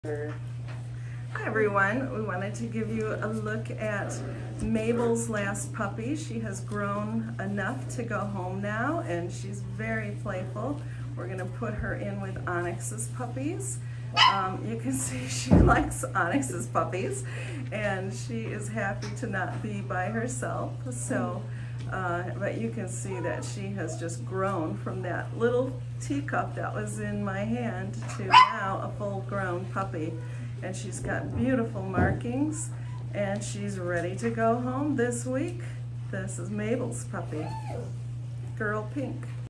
Hi everyone, we wanted to give you a look at Mabel's last puppy. She has grown enough to go home now and she's very playful. We're going to put her in with Onyx's puppies. You can see she likes Onyx's puppies and she is happy to not be by herself. But you can see that she has just grown from that little teacup that was in my hand to now a full-grown puppy. And she's got beautiful markings and she's ready to go home this week. This is Mabel's puppy, Girl Pink.